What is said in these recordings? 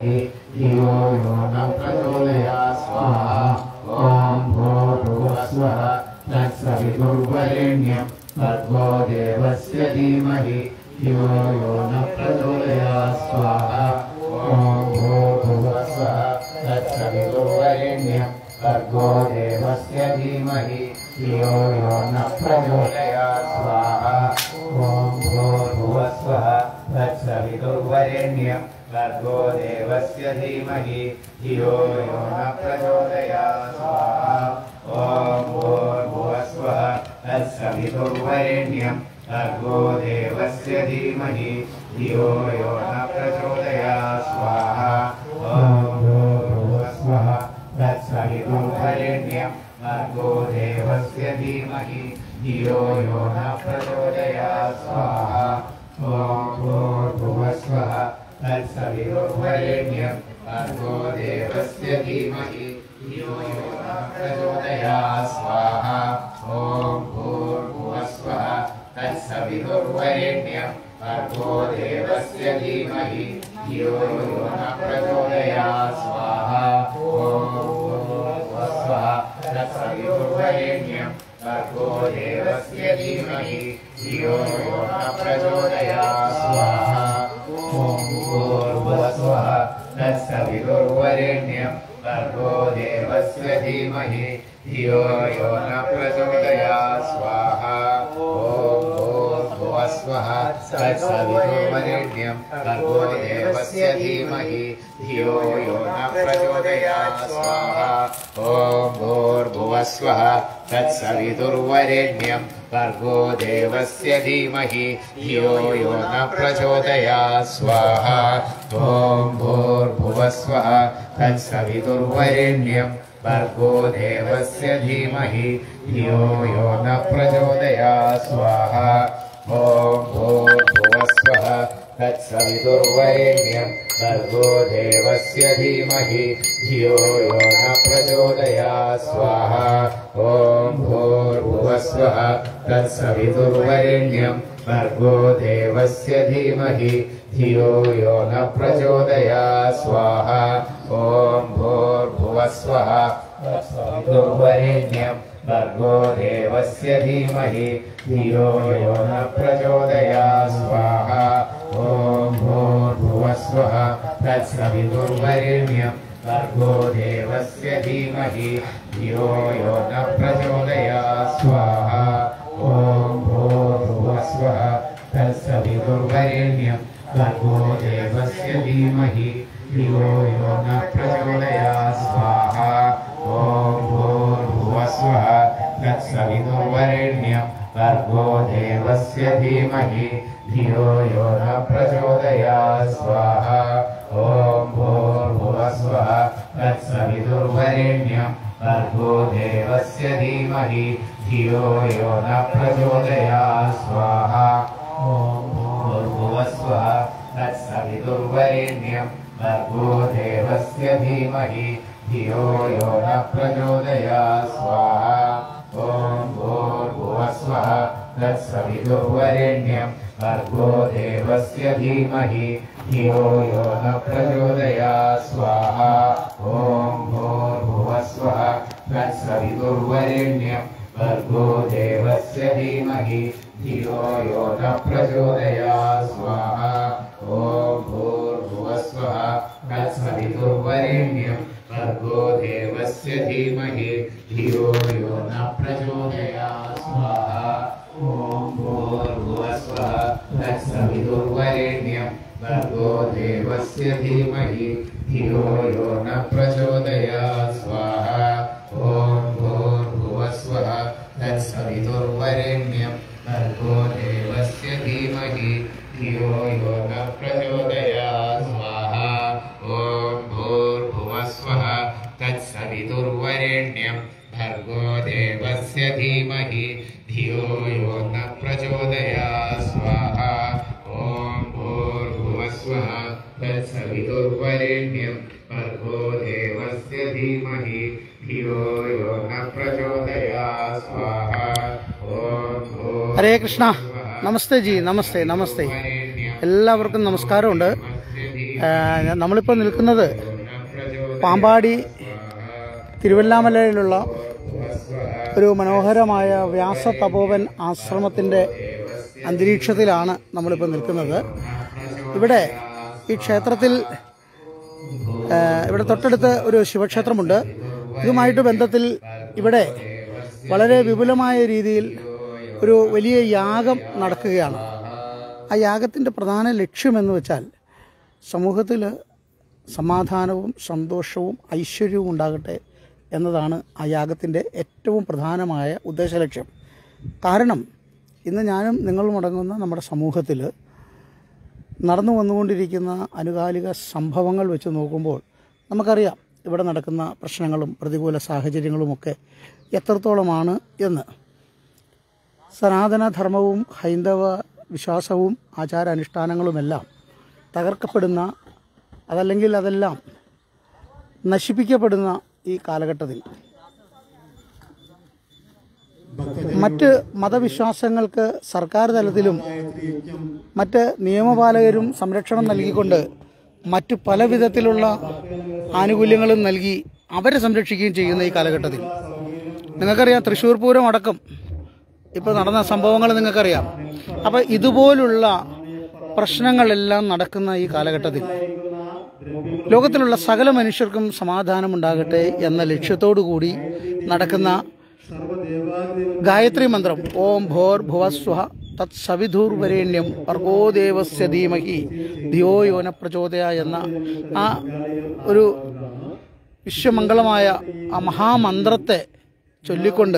धियो यो न प्रचोदयात् स्वाहा ॐ भूर्भुवस्वः तत्सवितुर्वरेण्यं भर्गो देवस्य धीमहि धियो यो न प्रचोदयात् स्वाहा ॐ भूर्भुवस्वः तत्सवितुर्वरेण्यं भर्गो देवस्य धीमहि धियो यो न प्रचोदयात् स्वाहा ॐ भूर्भुवस्वः तत्सवितुर्वरेण्यं भर्गो देवस्य धीमहि धियो यो न प्रचोदयात् स्वाहा ॐ भूर्भुवस्वः तत्सवितुर्वरेण्यं भर्गो देवस्य धीमहि धियो यो न प्रचोदयात् स्वाहा ॐ भूर्भुवस्वः तत्सवितुर्वरेण्यं भर्गो देवस्य धीमहि धियो यो न प्रचोदयात् स्वाहा ॐ भूर्भुवस्वः तत्सवितुर्वरेण्यं भर्गो देवस्य धीमहि धियो यो न प्रचोदयात् स्वाहा ॐ भूर्भुवस्वः तत्सवितुर्वरेण्यं भर्गो देवस्य धीमहि धियो यो न प्रचोदयात् स्वाहा ॐ भूर्भुवस्वः तत्सवितुर्वरेण्यं भर्गो देवस्य धीमहि धियो यो न प्रचोदयात् स्वाहा ॐ भूर्भुवस्वः तत्सवितुर्वरेण्यं भर्गो देवस्य धीमहि धियो यो न प्रचोदयात् स्वाहा ॐ भूर्भुवस्वः तत्सवितुर्वरेण्यं भर्गो देवस्य धीमहि धियो यो न प्रचोदयात् स्वाहा ॐ भूर्भुवस्वः तत्सवितुर्वरेण्यं भर्गो देवस्य धीमहि धियो यो न प्रचोदयात् स्वाहा ॐ भूर्भुवस्वः तत्सवितुर्वरेण्यं भर्गो देवस्य धीमहि धियो यो न प्रचोदयात् स्वाहा ॐ भूर्भुवस्वः तत्सवितुर्वरेण्यं भर्गो देवस्य धीमहि धियो यो न प्रचोदयात् स्वाहा ॐ भूर्भुवस्वः तत्सवितुर्वरेण्यं भर्गो देवस्य धीमहि धियो यो न प्रचोदयात् स्वाहा ॐ भूर्भुवस्वः तत्सवितुर्वरेण्यं भर्गो देवस्य धीमहि धियो यो न प्रचोदयात् स्वाहा ॐ भूर्भुवस्वः तत्सवितुर्वरेण्यं भर्गो देवस्य धीमहि धियो यो न प्रचोदयात् स्वाहा ॐ भूर्भुवस्वः तत्सवितुर्वरेण्यं भर्गो देवस्य धीमहि धियो यो न प्रचोदयात् स्वाहा ॐ भूर्भुवस्वः तत्सवितुर्वरेण्यं भर्गो देवस्य धीमहि धियो यो न प्रचोदयात् स्वाहा ॐ भूर्भुवस्वः तत्सवितुर्वरेण्यं भर्गो देवस्य धीमहि धियो यो न प्रचोदयात् स्वाहा ॐ भूर्भुवस्वः तत्सवितुर्वरेण्यं भर्गो देवस्य धीमहि धियो यो न प्रचोदयात् स्वाहा ॐ भूर्भुवस्वः तत्सवितुर्वरेण्यं भर्गो देवस्य धीमहि धियो यो न प्रचोदयात् स्वाहा ॐ भूर्भुवस्वः तत्सवितुर्वरेण्यं भर्गो देवस्य धीमहि धियो यो न प्रचोदयात् स्वाहा ॐ भूर्भुवस्वः तत्सवितुर्वरेण्यं भर्गो देवस्य धीमहि धियो यो न प्रचोदयात् स्वाहा ॐ भूर्भुवस्वः तत्सवितुर्वरेण्यं भर्गो देवस्य धीमहि धियो यो न प्रचोदयात् स्वाहा ॐ भूर्भुवस्वः तत्सवितुर्वरेण्यं भर्गो देवस्य धीमहि धियो यो न प्रचोदयात् स्वाहा ॐ भूर्भुवस्वः तत्सवितुर्वरेण्यं भर्गो देवस्य धीमहि धियो यो न प्रचोदयात् स्वाहा ॐ भूर्भुवस्वः तत्सवितुर्वरेण्यं भर्गो देवस्य धीमहि धियो यो न प्रचोदयात् स्वाहा ॐ हरे कृष्ण नमस्ते जी नमस्ते नमस्ते എല്ലാവർക്കും നമസ്കാരമുണ്ട് നമ്മളിപ്പോൾ നിൽക്കുന്നത് പാമ്പാടി തിരുവല്ലാമലയിലുള്ള ഒരു മനോഹരമായ വ്യാസതപോവൻ ആശ്രമത്തിൻ്റെ അന്തരീക്ഷത്തിലാണ് നമ്മളിപ്പോൾ നിൽക്കുന്നത്. ഇവിടെ ഈ ക്ഷേത്രത്തിൽ ഇവിടെ തൊട്ടടുത്ത് ഒരു ശിവക്ഷേത്രമുണ്ട്. ഇതുമായിട്ട് ബന്ധത്തിൽ ഇവിടെ വളരെ വിപുലമായ രീതിയിൽ ഒരു വലിയ യാഗം നടക്കുകയാണ്. ആ യാഗത്തിൻ്റെ പ്രധാന ലക്ഷ്യമെന്ന് വെച്ചാൽ സമൂഹത്തിൽ സമാധാനവും സന്തോഷവും ഐശ്വര്യവും ഉണ്ടാകട്ടെ എന്നതാണ് ആ യാഗത്തിൻ്റെ ഏറ്റവും പ്രധാനമായ ഉദ്ദേശലക്ഷ്യം. കാരണം ഇന്ന് ഞാനും നിങ്ങളും അടങ്ങുന്ന നമ്മുടെ സമൂഹത്തിൽ നടന്നു വന്നുകൊണ്ടിരിക്കുന്ന അനുകാലിക സംഭവങ്ങൾ വെച്ച് നോക്കുമ്പോൾ നമുക്കറിയാം ഇവിടെ നടക്കുന്ന പ്രശ്നങ്ങളും പ്രതികൂല സാഹചര്യങ്ങളുമൊക്കെ എത്രത്തോളമാണ് എന്ന്. സനാതനധർമ്മവും ഹൈന്ദവ വിശ്വാസവും ആചാരാനുഷ്ഠാനങ്ങളുമെല്ലാം തകർക്കപ്പെടുന്ന അതല്ലെങ്കിൽ അതെല്ലാം നശിപ്പിക്കപ്പെടുന്ന ഈ കാലഘട്ടത്തിൽ മറ്റ് മതവിശ്വാസങ്ങൾക്ക് സർക്കാർ തലത്തിലും മറ്റ് നിയമപാലകരും സംരക്ഷണം നൽകിക്കൊണ്ട് മറ്റു പല വിധത്തിലുള്ള ആനുകൂല്യങ്ങളും നൽകി അവരെ സംരക്ഷിക്കുകയും ചെയ്യുന്ന ഈ കാലഘട്ടത്തിൽ നിങ്ങൾക്കറിയാം, തൃശ്ശൂർ പൂരം അടക്കം ഇപ്പോൾ നടന്ന സംഭവങ്ങൾ നിങ്ങൾക്കറിയാം. അപ്പോൾ ഇതുപോലുള്ള പ്രശ്നങ്ങളെല്ലാം നടക്കുന്ന ഈ കാലഘട്ടത്തിൽ ലോകത്തിലുള്ള സകല മനുഷ്യർക്കും സമാധാനം ഉണ്ടാകട്ടെ എന്ന ലക്ഷ്യത്തോടു കൂടി നടക്കുന്ന ഗായത്രി മന്ത്രം ഓം ഭോർ ഭുവസ്വഹ തത് സവിധുർവരേണ്യം ഭർഗോ ദേവസ്യ ധീമഹി ധിയോ യോന പ്രചോദയ എന്ന ആ ഒരു വിശ്വമംഗളമായ ആ മഹാമന്ത്രത്തെ ചൊല്ലിക്കൊണ്ട്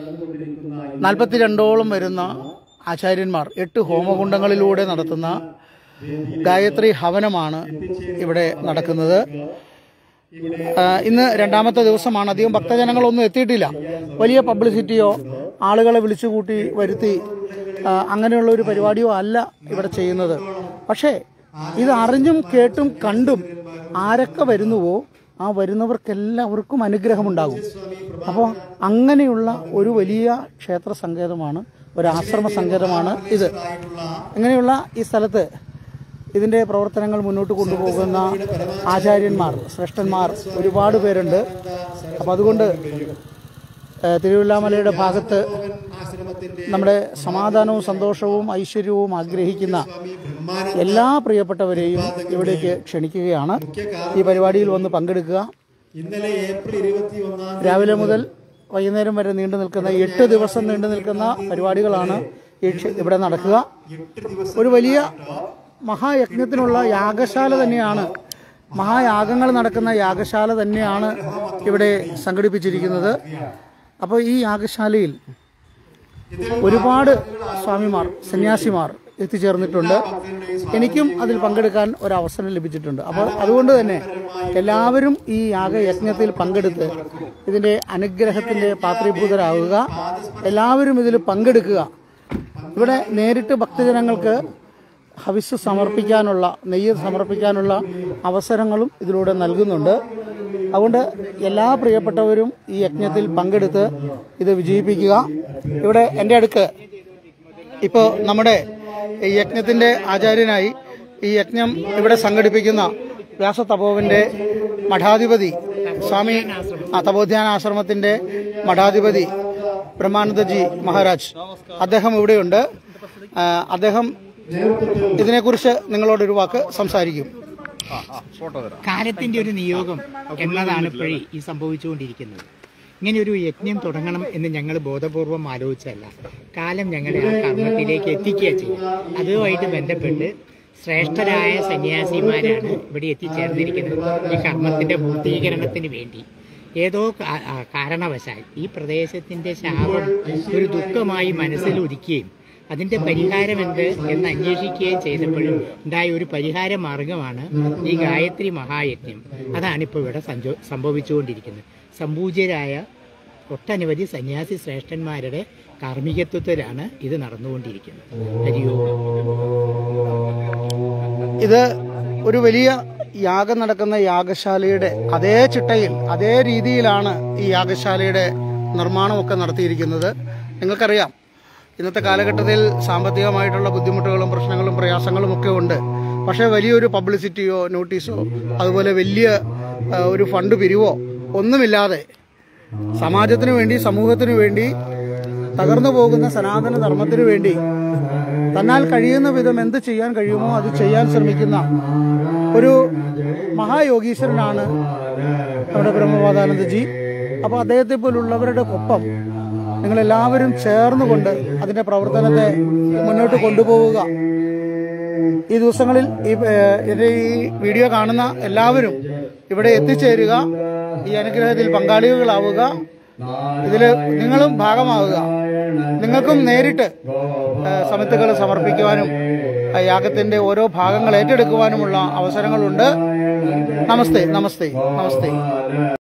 42ഓളം വരുന്ന ആചാര്യന്മാർ 8 ഹോമകുണ്ടങ്ങളിലൂടെ നടത്തുന്ന ഗായത്രി ഹവനമാണ് ഇവിടെ നടക്കുന്നത്. ഇന്ന് രണ്ടാമത്തെ ദിവസമാണ്. അധികം ഭക്തജനങ്ങളൊന്നും എത്തിയിട്ടില്ല. വലിയ പബ്ലിസിറ്റിയോ ആളുകളെ വിളിച്ചുകൂട്ടി വരുത്തി അങ്ങനെയുള്ള ഒരു പരിപാടിയോ അല്ല ഇവിടെ ചെയ്യുന്നത്. പക്ഷേ ഇത് അറിഞ്ഞും കേട്ടും കണ്ടും ആരൊക്കെ വരുന്നുവോ ആ വരുന്നവർക്കെല്ലാവർക്കും അനുഗ്രഹമുണ്ടാകും. അപ്പോൾ അങ്ങനെയുള്ള ഒരു വലിയ ക്ഷേത്ര സങ്കേതമാണ്, ഒരു ആശ്രമ സങ്കേതമാണ് ഇത്. ഇങ്ങനെയുള്ള ഈ സ്ഥലത്ത് ഇതിൻ്റെ പ്രവർത്തനങ്ങൾ മുന്നോട്ട് കൊണ്ടുപോകുന്ന ആചാര്യന്മാർ, ശ്രേഷ്ഠന്മാർ ഒരുപാട് പേരുണ്ട്. അപ്പോൾ അതുകൊണ്ട് തിരുവല്ലാമലയുടെ ഭാഗത്ത് നമ്മുടെ സമാധാനവും സന്തോഷവും ഐശ്വര്യവും ആഗ്രഹിക്കുന്ന എല്ലാ പ്രിയപ്പെട്ടവരെയും ഇവിടേക്ക് ക്ഷണിക്കുകയാണ്. ഈ പരിപാടിയിൽ വന്ന് പങ്കെടുക്കുക. രാവിലെ മുതൽ വൈകുന്നേരം വരെ നീണ്ടു നിൽക്കുന്ന 8 ദിവസം നീണ്ടു നിൽക്കുന്ന പരിപാടികളാണ് ഇവിടെ നടക്കുക. ഒരു വലിയ മഹായജ്ഞത്തിനുള്ള യാഗശാല തന്നെയാണ്, മഹായാഗങ്ങൾ നടക്കുന്ന യാഗശാല തന്നെയാണ് ഇവിടെ സംഘടിപ്പിച്ചിരിക്കുന്നത്. അപ്പോൾ ഈ യാഗശാലയിൽ ഒരുപാട് സ്വാമിമാർ, സന്യാസിമാർ എത്തിച്ചേർന്നിട്ടുണ്ട്. എനിക്കും അതിൽ പങ്കെടുക്കാൻ ഒരവസരം ലഭിച്ചിട്ടുണ്ട്. അപ്പോൾ അതുകൊണ്ട് തന്നെ എല്ലാവരും ഈ യാഗയജ്ഞത്തിൽ പങ്കെടുത്ത് ഇതിൻ്റെ അനുഗ്രഹത്തിൻ്റെ പാത്രീഭൂതരാകുക. എല്ലാവരും ഇതിൽ പങ്കെടുക്കുക. ഇവിടെ നേരിട്ട് ഭക്തജനങ്ങൾക്ക് ഹവിസ് സമർപ്പിക്കാനുള്ള, നെയ്യ് സമർപ്പിക്കാനുള്ള അവസരങ്ങളും ഇതിലൂടെ നൽകുന്നുണ്ട്. അതുകൊണ്ട് എല്ലാ പ്രിയപ്പെട്ടവരും ഈ യജ്ഞത്തിൽ പങ്കെടുത്ത് ഇത് വിജയിപ്പിക്കുക. ഇവിടെ എൻ്റെ അടുക്ക് ഇപ്പോൾ നമ്മുടെ ഈ യജ്ഞത്തിൻ്റെ ആചാര്യനായി ഈ യജ്ഞം ഇവിടെ സംഘടിപ്പിക്കുന്ന വ്യാസതപോവൻ്റെ മഠാധിപതി സ്വാമി തപോധ്യാന ആശ്രമത്തിൻ്റെ മഠാധിപതി ബ്രഹ്മാനന്ദജി മഹാരാജ്, അദ്ദേഹം ഇവിടെയുണ്ട്. അദ്ദേഹം ഇതിനെക്കുറിച്ച് നിങ്ങളോടൊരു വാക്ക് സംസാരിക്കും. കാലത്തിന്റെ ഒരു നിയോഗം എന്നതാണ് ഇപ്പോഴേ ഈ സംഭവിച്ചുകൊണ്ടിരിക്കുന്നത്. ഇങ്ങനെ ഒരു യജ്ഞം തുടങ്ങണം എന്ന് ഞങ്ങൾ ബോധപൂർവം ആലോചിച്ചല്ല, കാലം ഞങ്ങളെ ആ കർമ്മത്തിലേക്ക് എത്തിക്കുക ചെയ്യും. അതുമായിട്ട് ബന്ധപ്പെട്ട് ശ്രേഷ്ഠരായ സന്യാസിമാരാണ് ഇവിടെ എത്തിച്ചേർന്നിരിക്കുന്നത്. ഈ കർമ്മത്തിന്റെ പൂർത്തീകരണത്തിന് വേണ്ടി ഏതോ കാരണവശാൽ ഈ പ്രദേശത്തിന്റെ ശാപം ഒരു ദുഃഖമായി മനസ്സിൽ ഉദിക്കുകയും അതിന്റെ പരിഹാരം എന്ത് എന്ന് അന്വേഷിക്കുകയും ചെയ്തപ്പോഴും ഉണ്ടായ ഒരു പരിഹാര മാർഗമാണ് ഈ ഗായത്രി മഹായജ്ഞം. അതാണിപ്പോൾ ഇവിടെ സംഭവിച്ചുകൊണ്ടിരിക്കുന്നത്. സംപൂജ്യരായ ഒട്ടനവധി സന്യാസി ശ്രേഷ്ഠന്മാരുടെ കാർമ്മികത്വത്തിലാണ് ഇത് നടന്നുകൊണ്ടിരിക്കുന്നത്. ഹരിയോ. ഇത് ഒരു വലിയ യാഗം നടക്കുന്ന യാഗശാലയുടെ അതേ ചിട്ടയിൽ, അതേ രീതിയിലാണ് ഈ യാഗശാലയുടെ നിർമ്മാണമൊക്കെ നടത്തിയിരിക്കുന്നത്. നിങ്ങൾക്കറിയാം, ഇന്നത്തെ കാലഘട്ടത്തിൽ സാമ്പത്തികമായിട്ടുള്ള ബുദ്ധിമുട്ടുകളും പ്രശ്നങ്ങളും പ്രയാസങ്ങളും ഒക്കെ ഉണ്ട്. പക്ഷേ വലിയൊരു പബ്ലിസിറ്റിയോ നോട്ടീസോ അതുപോലെ വലിയ ഒരു ഫണ്ട് പിരിവോ ഒന്നുമില്ലാതെ സമാജത്തിനു വേണ്ടി, സമൂഹത്തിനു വേണ്ടി, തകർന്നു പോകുന്ന സനാതന ധർമ്മത്തിനു വേണ്ടി തന്നാൽ കഴിയുന്ന വിധം എന്ത് ചെയ്യാൻ കഴിയുമോ അത് ചെയ്യാൻ ശ്രമിക്കുന്ന ഒരു മഹായോഗീശ്വരനാണ് നമ്മുടെ ബ്രഹ്മപാദാനന്ദജി. അപ്പോൾ അദ്ദേഹത്തെ പോലുള്ളവരുടെ ഒപ്പം നിങ്ങളെല്ലാവരും ചേർന്നുകൊണ്ട് അതിൻ്റെ പ്രവർത്തനത്തെ മുന്നോട്ട് കൊണ്ടുപോവുക. ഈ ദിവസങ്ങളിൽ ഈ വീഡിയോ കാണുന്ന എല്ലാവരും ഇവിടെ എത്തിച്ചേരുക, ഈ അനുഗ്രഹത്തിൽ പങ്കാളികളാവുക, ഇതിൽ നിങ്ങളും ഭാഗമാവുക. നിങ്ങൾക്കും നേരിട്ട് സമിതികൾ സമർപ്പിക്കുവാനും യാഗത്തിന്റെ ഓരോ ഭാഗങ്ങൾ ഏറ്റെടുക്കുവാനുമുള്ള അവസരങ്ങളുണ്ട്. നമസ്തേ, നമസ്തേ, നമസ്തേ.